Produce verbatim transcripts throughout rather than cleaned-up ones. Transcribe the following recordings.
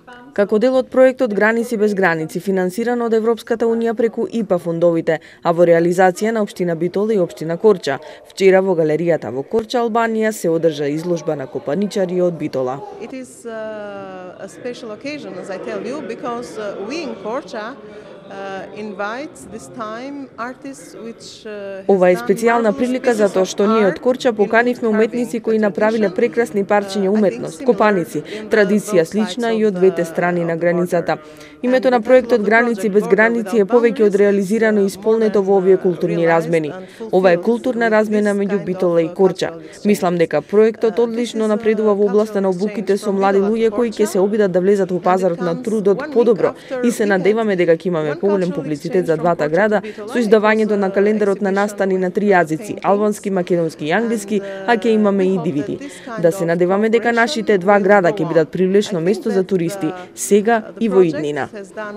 Како дел од проектот Граници без граници, финансиран од Европската унија преку И П А фондовите, а во реализација на општина Битола и општина Корча. Вчера во галеријата во Корча, Албанија, се одржа изложба на копаничари од Битола. It is uh, a special occasion, as I tell you, because uh, we in Korča uh, invite this time artists which uh, Ова е специјална прилика затоа што ние од Корча поканивме уметници кои направиле прекрасни парчиња уметност, копаници, традиција слична и од двете страни на границата. Името на проектот Граници без граници е повеќе од реализирано и исполнето во овие културни размени. Ова е културна размена меѓу Битола и Корча. Мислам дека проектот одлично напредува во областа на обуките со млади луѓе кои ќе се обидат да влезат во пазарот на трудот подобро и се надеваме дека ќе имаме поголем публицитет за двата града со издавањето на календарот на настани на три јазици: албански, македонски и англиски, а ќе имаме и Д В Д. Да се надеваме дека нашите два града ќе бидат привлечно место за туристи сега и во иднина.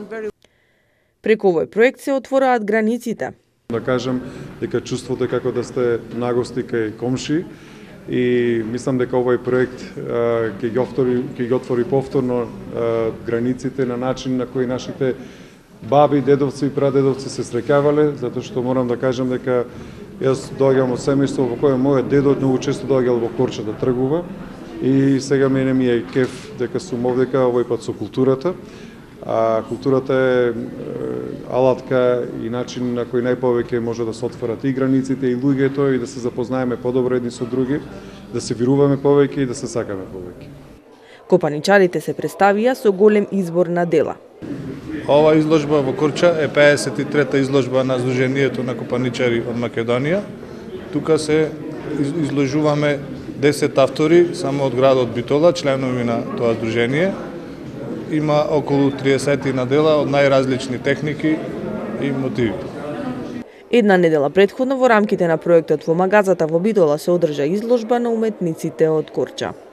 Преку овој проект се отвораат границите. Да кажам дека чувството е како да сте нагости кај комши и мислам дека овој проект ќе ги отвори, ќе ги отвори повторно а, границите на начин на кој нашите баби, дедовци и прадедовци се среќавале, затоа што морам да кажам дека јас доаѓам од семејство во кое мојот дедо многу често доаѓал во Корча да тргува и сега мене ми е кеф дека сум овдека овој пат со културата. А културата е алатка и начин на кој најповеќе може да се отворат и границите и луѓето и да се запознаеме подобро едни со други, да се вируваме повеќе и да се сакаме повеќе. Копаничарите се представија со голем избор на дела. Ова изложба во Корча е пеесет и трета изложба на Сдруженијето на копаничари од Македонија. Тука се изложуваме десет автори само од градот Битола, членови на тоа здружение. Има околу триесет на дела од најразлични техники и мотиви. Една недела претходно во рамките на проектот во магазата во Битола се одржа изложба на уметниците од Корча.